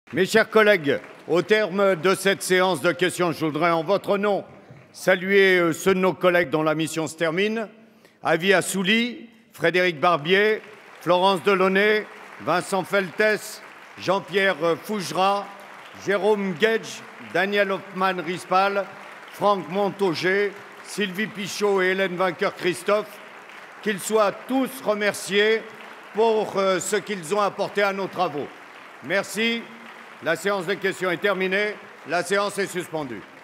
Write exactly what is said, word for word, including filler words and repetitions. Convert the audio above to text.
Mes chers collègues, au terme de cette séance de questions, je voudrais en votre nom saluer ceux de nos collègues dont la mission se termine. Avi Assouli, Frédéric Barbier, Florence Delaunay, Vincent Feltès, Jean-Pierre Fougerat, Jérôme Guedj, Daniel Hoffmann-Rispal, Franck Montaugé, Sylvie Pichot et Hélène Vainqueur-Christophe, qu'ils soient tous remerciés pour ce qu'ils ont apporté à nos travaux. Merci. La séance de questions est terminée. La séance est suspendue.